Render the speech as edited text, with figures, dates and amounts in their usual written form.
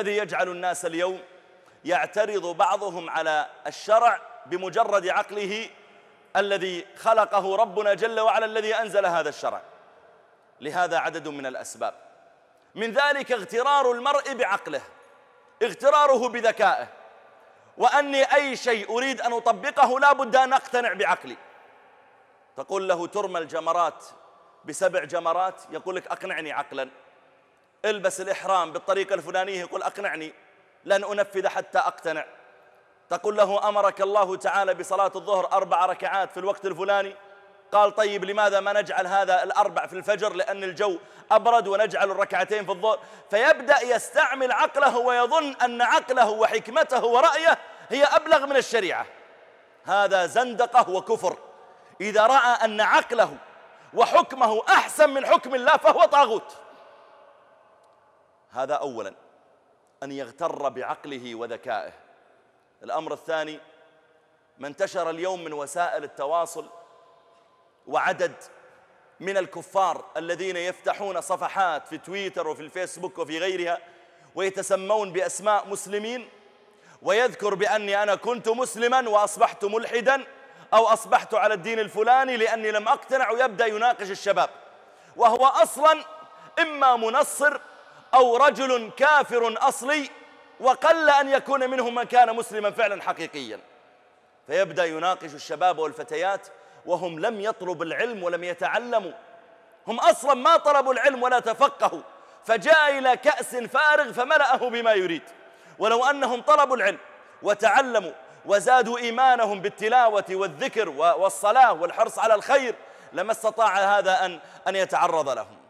الذي يجعل الناس اليوم يعترض بعضهم على الشرع بمجرد عقله الذي خلقه ربنا جل وعلا الذي أنزل هذا الشرع. لهذا عدد من الأسباب، من ذلك اغترار المرء بعقله، اغتراره بذكائه، وأني أي شيء أريد أن أطبقه لا بد أن أقتنع بعقلي. تقول له ترمى الجمرات ب7 جمرات، يقول لك أقنعني عقلا. البس الإحرام بالطريقة الفلانية، يقول أقنعني، لن أنفذ حتى أقتنع. تقول له أمرك الله تعالى بصلاة الظهر 4 ركعات في الوقت الفلاني، قال طيب لماذا ما نجعل هذا ال4 في الفجر لأن الجو أبرد، ونجعل الركعتين في الظهر. فيبدأ يستعمل عقله ويظن أن عقله وحكمته ورأيه هي أبلغ من الشريعة. هذا زندقة وكفر. إذا رأى أن عقله وحكمه أحسن من حكم الله فهو طاغوت. هذا أولا، أن يغتر بعقله وذكائه. الأمر الثاني، ما انتشر اليوم من وسائل التواصل، وعدد من الكفار الذين يفتحون صفحات في تويتر وفي الفيسبوك وفي غيرها ويتسمون بأسماء مسلمين، ويذكر بأني أنا كنت مسلما وأصبحت ملحدا، أو أصبحت على الدين الفلاني لأني لم أقتنع، ويبدأ يناقش الشباب، وهو أصلا إما منصر أو رجل كافر أصلي، وقل أن يكون منهم من كان مسلما فعلا حقيقيا. فيبدأ يناقش الشباب والفتيات وهم لم يطلبوا العلم ولم يتعلموا، هم أصلا ما طلبوا العلم ولا تفقهوا، فجاء إلى كأس فارغ فملأه بما يريد. ولو أنهم طلبوا العلم وتعلموا وزادوا إيمانهم بالتلاوة والذكر والصلاة والحرص على الخير لما استطاع هذا أن يتعرض لهم.